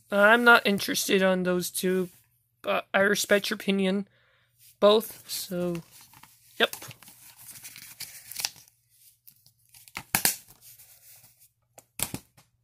I'm not interested on those two, but I respect your opinion, both. So